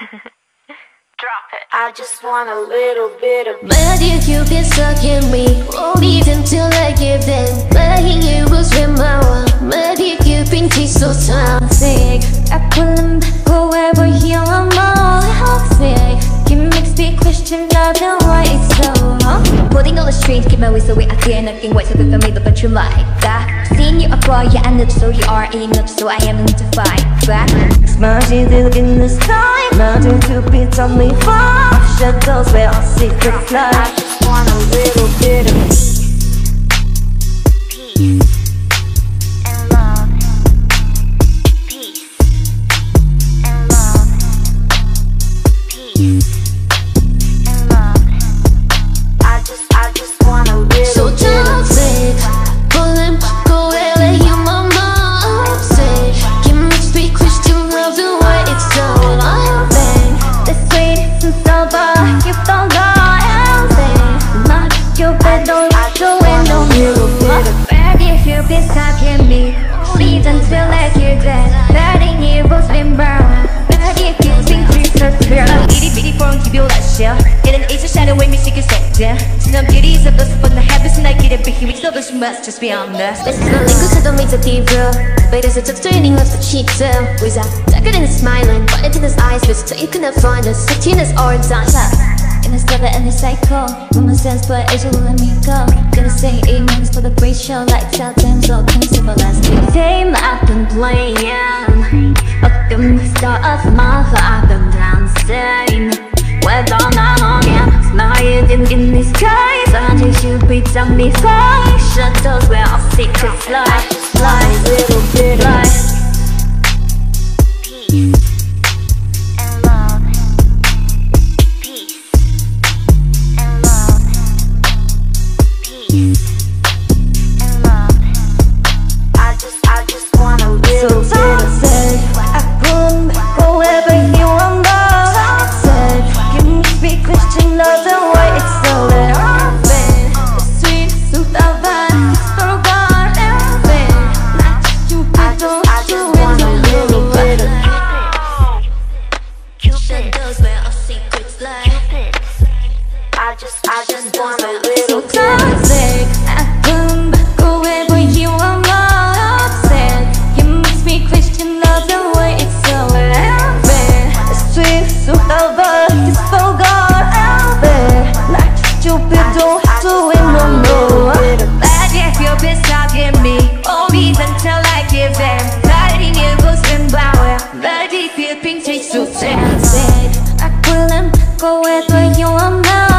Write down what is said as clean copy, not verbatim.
Drop it. I just want a little bit of. Why did you be stuck in me? Won't even till I give in. Lying you was with my one. Why did you think she's so toxic? I pull them back wherever you are more toxic. You makes me question love and why it's so long. Putting all the strings, keep my way so we are clear. Nothing white so good for me, but you like that. Seeing you acquire, yeah, I'm not so you are enough, so I am to fight back. Smudgy looking this time. Mother to be on me far. Shadows where our secrets lie. I just want a little bit of peace and love. Peace and love. Peace and love. I just want a little so bit of toxic. Pulling back wherever you are more upset. You must be Christian love the way it's so loving. The sweetest and sober, you don't know anything. Not your bed, don't go in, don't move. Where did you be stuck in me? Please until like you dead. Letting you both been burned. Where did you think we so clear? Itty bitty phone, keep your light shell. It an age of shadow when we shake it set down. 지난 beauty is a bus, but the habits and I get it. But here we still but you must just be honest. This is the language that don't make the deep real. But it's just turning off the cheek too. Without darker than smiling, but it's in his eyes, but still you cannot find us. 16 is all done. In this cover and the cycle, woman sense but age will let me go. Gonna say amen for the great show. Like tell them so can civilize me. Fame I've been playing. 어떤 star of my life I've been dancing. Whether or not I'm flying in the skies, until you be on me fly. Shadows where our secrets lie. I just want a little bit of peace and love. Peace and love. Peace and love. I just want a little so bit of toxic. I pull back wherever you are more toxic. You must be Christian love the way it's so loving. The sweet suit of it's forgotten everything. Not stupid, don't do it, no little bit of Cupid. Shadows where our secrets lie. Cupid. I just want a little So bit of toxic. I come back wherever you are more upset. You must be Christian love the way it's so loving. The sweet suit of it's forgotten. Like stupid, don't do it no more. But if you've been stuck in me, always until I give them. Letting you go spin power. But if you think it's so toxic, I pull them go wherever you are now.